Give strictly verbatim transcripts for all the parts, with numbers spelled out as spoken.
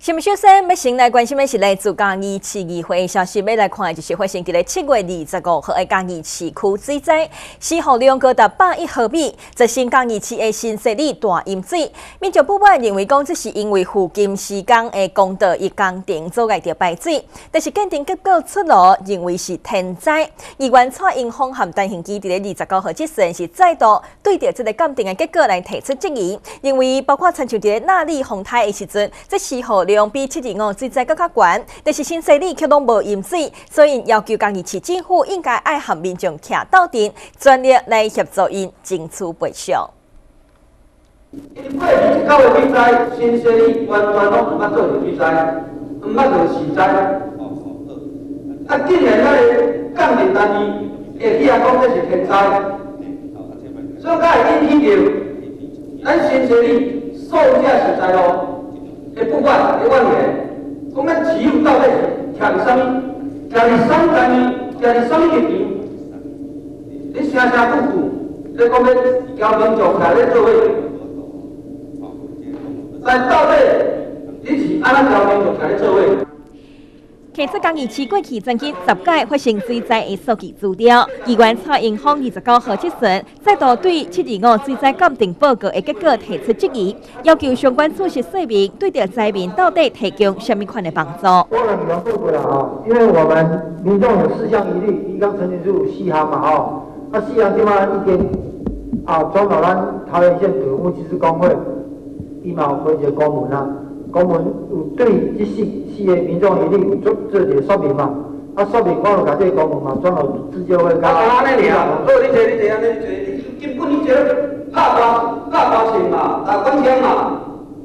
新闻首先要先来关心的是来自嘉义市议会的消息，要来看的就是发生伫咧七月二十五号的嘉义市区水灾，死亡量高达百一毫米，造成嘉义市的新势力大淹水。民众不满认为讲这是因为附近施工的公道一工程阻碍着排水，但是鉴定结果出炉，认为是天灾。议员蔡英文和陈恒基伫咧二十九号即时是再度对着这个鉴定的结果来提出质疑，认为包括亲像伫咧纳利洪台的时阵，这死亡量比七二五水灾更较悬，但是新势力却拢无淹水，所以要求嘉义市政府应该爱和民众徛斗阵，全力来协助因争取赔偿。 因过二十九个水灾，新势力完全拢毋捌做着水灾，毋捌做市灾。啊，竟然咱个鉴定单位会起来讲这是天灾，所以才会引起着咱新势力数只实在咯。 的不管的万言，讲咱只有到底徛伫啥物，徛伫啥物单位，徛伫啥物立场，你声声句句，你讲要交民众徛咧做伙，但到底你是安怎交民众徛咧做伙？ 其实嘉义市过去曾经十届发生水灾的数据资料，议员蔡英文二十九号即阵再度对七二五水灾鉴定报告的结果提出质疑，要求相关措施说明对着灾民到底提供什么款的帮助。 当然你们报过了啊，因为我们民众有四项疑虑，伊刚陈情书四项嘛吼，啊四项即马已经啊转到咱桃园县土木技师工会，伊嘛有回一个公文啊。 公文有对这四四个民众疑虑有做做一个说明嘛，啊说明我有甲这个公文嘛转到自救会。 啊，安尼尔，好，你坐你坐安尼坐，根本你这拍大拍大钱嘛，打官腔嘛，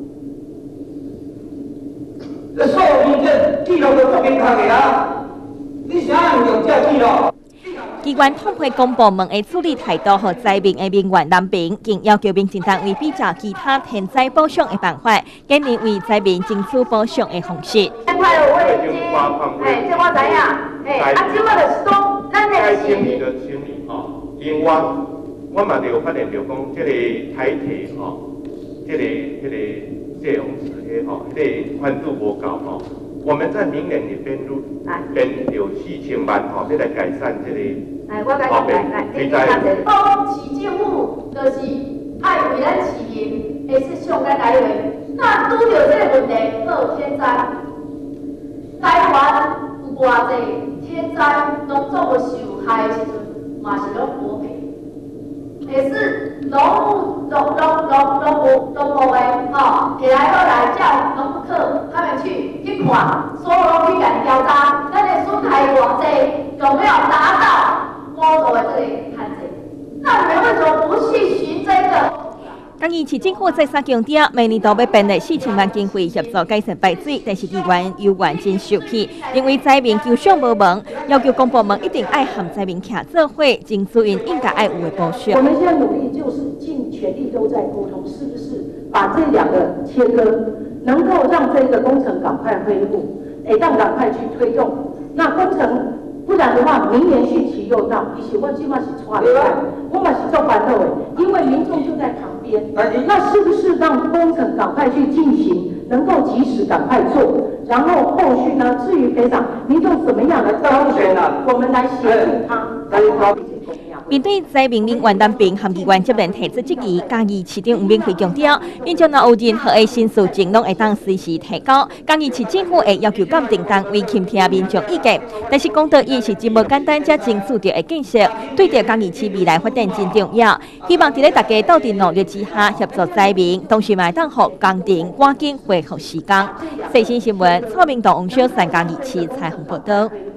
这数字这记录都足明确的啊，你啥人用这记录？ 机关统配公部门的处理态度和灾民的民怨难平，并要求民政单位比照其他天灾保障的办法，建立为灾民争取保障的方式。 快有位置，哎，这我知影，哎，啊，即马就是讲，咱的清理的清理吼，因我我嘛就发现着讲，这个台铁吼，这个这个这种池迄吼，这个宽度无够吼。 我们在明年里边入边有四千万吼，要来改善这个。 来，我甲你来来，你看者，讲市政府就是爱为咱市民会是上该来为，那拄着这个问题，好天灾，台湾有偌济天灾农作物受害的时阵，嘛是拢无赔。 也是农务农农农农务农务的吼，起来后来叫农务课他们去去看，所有拢去甲调查，咱的损害偌济，有没有达到摸头的这个限制？那你们为什么不去寻这个？ 嘉义市政府再三强调，明年度要编列四千万经费协助改善排水，但是议员有原真受气，认为灾民求上无门，要求公部门一定爱和灾民徛做伙，争取因应该爱有的保障。 我们现在努力就是尽全力都在沟通，是不是把这两个切割，能够让这个工程赶快恢复，哎，让赶快去推动。那工程不然的话，明年汛期又到，而且我起码是错的，我嘛是做反对的，因为民众就在旁边。 那是不是让工程赶快去进行，能够及时赶快做，然后后续呢？至于赔偿，民众怎么样来要求，我们来协助他。 面对灾民民怨难平，和议员接连提出质疑，嘉义市长吴明辉强调，民众若有任何的申诉，情拢会当随时提交。嘉义市政府会要求鉴定单位倾听民众意见，但是讲到伊是真无简单，才争取到的建设，对着嘉义市未来发展真重要。希望伫咧大家斗阵努力之下，协助灾民，同时嘛当互工程赶紧恢复施工。最新新闻，蔡明东、王小三嘉义市采访报道。